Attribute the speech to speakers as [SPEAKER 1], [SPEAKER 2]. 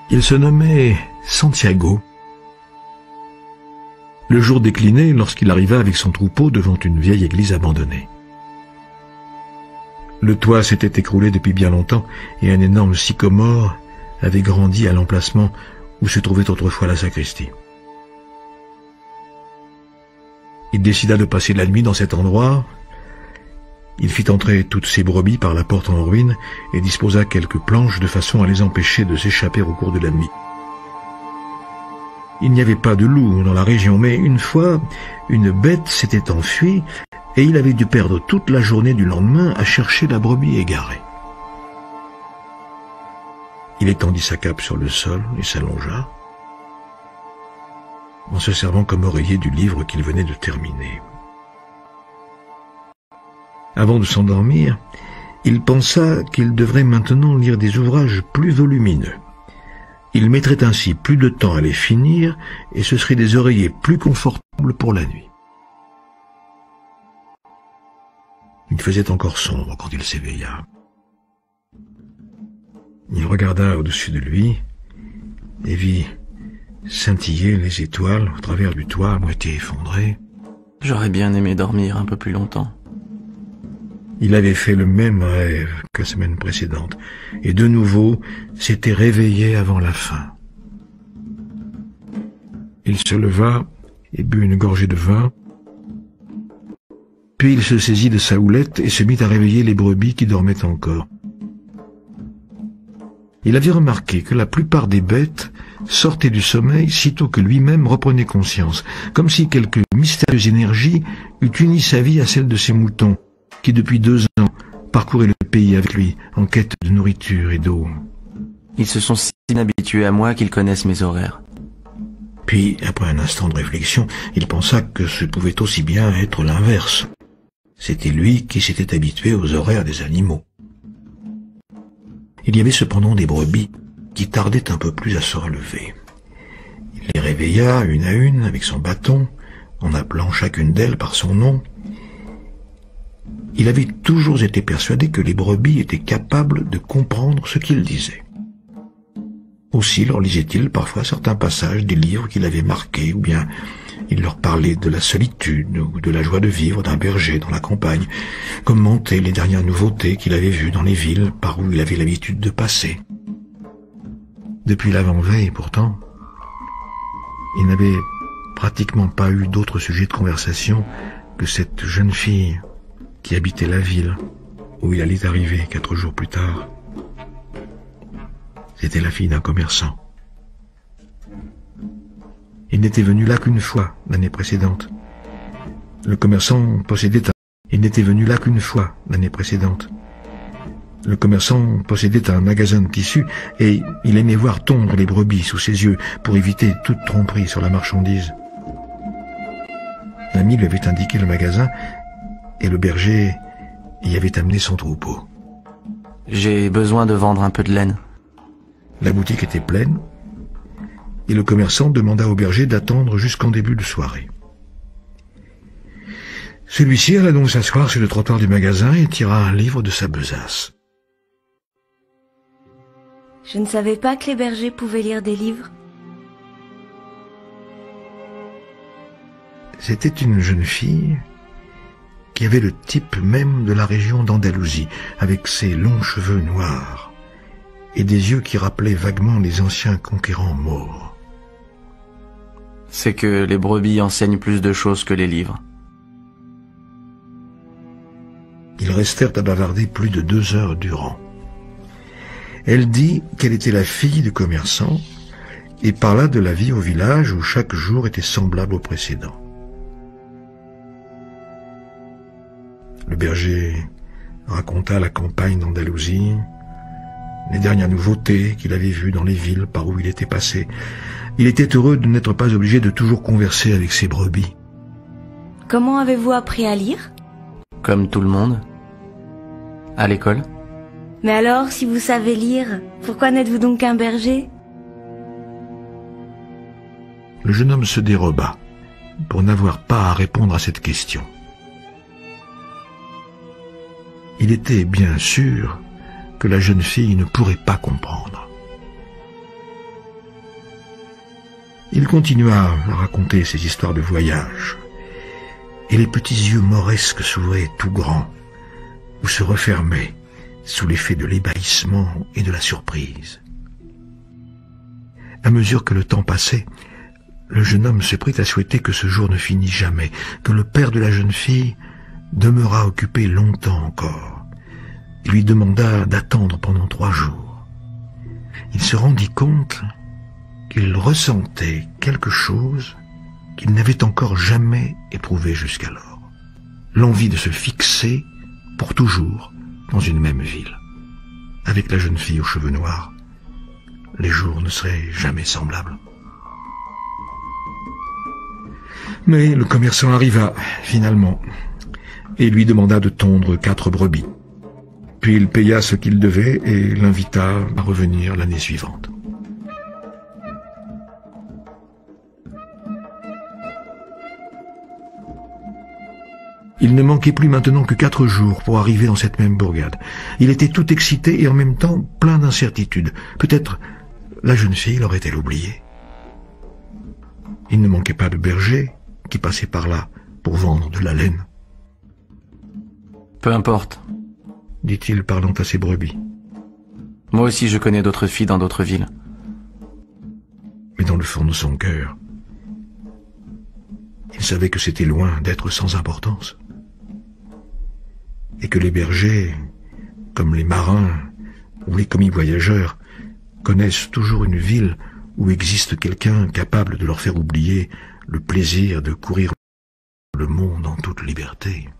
[SPEAKER 1] Il se nommait Santiago. Le jour déclinait lorsqu'il arriva avec son troupeau devant une vieille église abandonnée. Le toit s'était écroulé depuis bien longtemps et un énorme sycomore avait grandi à l'emplacement où se trouvait autrefois la sacristie. Il décida de passer la nuit dans cet endroit. Il fit entrer toutes ses brebis par la porte en ruine et disposa quelques planches de façon à les empêcher de s'échapper au cours de la nuit. Il n'y avait pas de loup dans la région, mais une fois, une bête s'était enfuie et il avait dû perdre toute la journée du lendemain à chercher la brebis égarée. Il étendit sa cape sur le sol et s'allongea, en se servant comme oreiller du livre qu'il venait de terminer. Avant de s'endormir, il pensa qu'il devrait maintenant lire des ouvrages plus volumineux. Il mettrait ainsi plus de temps à les finir et ce seraient des oreillers plus confortables pour la nuit. Il faisait encore sombre quand il s'éveilla. Il regarda au-dessus de lui et vit scintiller les étoiles au travers du toit à moitié effondré.
[SPEAKER 2] J'aurais bien aimé dormir un peu plus longtemps.
[SPEAKER 1] Il avait fait le même rêve que la semaine précédente, et de nouveau s'était réveillé avant la fin. Il se leva et but une gorgée de vin, puis il se saisit de sa houlette et se mit à réveiller les brebis qui dormaient encore. Il avait remarqué que la plupart des bêtes sortaient du sommeil sitôt que lui-même reprenait conscience, comme si quelque mystérieuse énergie eût uni sa vie à celle de ses moutons, qui depuis 2 ans parcouraient le pays avec lui en quête de nourriture et d'eau.
[SPEAKER 2] Ils se sont si habitués à moi qu'ils connaissent mes horaires.
[SPEAKER 1] Puis, après un instant de réflexion, il pensa que ce pouvait aussi bien être l'inverse. C'était lui qui s'était habitué aux horaires des animaux. Il y avait cependant des brebis qui tardaient un peu plus à se relever. Il les réveilla une à une avec son bâton, en appelant chacune d'elles par son nom. Il avait toujours été persuadé que les brebis étaient capables de comprendre ce qu'il disait. Aussi leur lisait-il parfois certains passages des livres qu'il avait marqués, ou bien il leur parlait de la solitude ou de la joie de vivre d'un berger dans la campagne, commentait les dernières nouveautés qu'il avait vues dans les villes par où il avait l'habitude de passer. Depuis l'avant-veille, pourtant, il n'avait pratiquement pas eu d'autre sujet de conversation que cette jeune fille qui habitait la ville où il allait arriver 4 jours plus tard. C'était la fille d'un commerçant. Il n'était venu là qu'une fois l'année précédente. Le commerçant possédait un magasin de tissus et il aimait voir tondre les brebis sous ses yeux pour éviter toute tromperie sur la marchandise. L'ami lui avait indiqué le magasin et le berger y avait amené son troupeau.
[SPEAKER 2] J'ai besoin de vendre un peu de laine.
[SPEAKER 1] La boutique était pleine et le commerçant demanda au berger d'attendre jusqu'en début de soirée. Celui-ci alla donc s'asseoir sur le trottoir du magasin et tira un livre de sa besace.
[SPEAKER 3] Je ne savais pas que les bergers pouvaient lire des livres.
[SPEAKER 1] C'était une jeune fille qui avait le type même de la région d'Andalousie, avec ses longs cheveux noirs et des yeux qui rappelaient vaguement les anciens conquérants maures.
[SPEAKER 2] C'est que les brebis enseignent plus de choses que les livres.
[SPEAKER 1] Ils restèrent à bavarder plus de 2 heures durant. Elle dit qu'elle était la fille du commerçant et parla de la vie au village où chaque jour était semblable au précédent. Le berger raconta la campagne d'Andalousie, les dernières nouveautés qu'il avait vues dans les villes par où il était passé. Il était heureux de n'être pas obligé de toujours converser avec ses brebis.
[SPEAKER 3] Comment avez-vous appris à lire?
[SPEAKER 2] Comme tout le monde. À l'école.
[SPEAKER 3] Mais alors, si vous savez lire, pourquoi n'êtes-vous donc qu'un berger?
[SPEAKER 1] Le jeune homme se déroba pour n'avoir pas à répondre à cette question. Il était bien sûr que la jeune fille ne pourrait pas comprendre. Il continua à raconter ses histoires de voyage, et les petits yeux mauresques s'ouvraient tout grands, ou se refermaient sous l'effet de l'ébahissement et de la surprise. À mesure que le temps passait, le jeune homme se prit à souhaiter que ce jour ne finît jamais, que le père de la jeune fille demeurât occupé longtemps encore. Il lui demanda d'attendre pendant 3 jours. Il se rendit compte qu'il ressentait quelque chose qu'il n'avait encore jamais éprouvé jusqu'alors. L'envie de se fixer pour toujours dans une même ville. Avec la jeune fille aux cheveux noirs, les jours ne seraient jamais semblables. Mais le commerçant arriva, finalement, et lui demanda de tondre 4 brebis. Puis il paya ce qu'il devait et l'invita à revenir l'année suivante. Il ne manquait plus maintenant que 4 jours pour arriver dans cette même bourgade. Il était tout excité et en même temps plein d'incertitudes. Peut-être la jeune fille l'aurait-elle oublié. Il ne manquait pas de bergers qui passaient par là pour vendre de la laine.
[SPEAKER 2] Peu importe.
[SPEAKER 1] Dit-il parlant à ses brebis.
[SPEAKER 2] Moi aussi je connais d'autres filles dans d'autres villes.
[SPEAKER 1] Mais dans le fond de son cœur, il savait que c'était loin d'être sans importance. Et que les bergers, comme les marins ou les commis voyageurs, connaissent toujours une ville où existe quelqu'un capable de leur faire oublier le plaisir de courir le monde en toute liberté.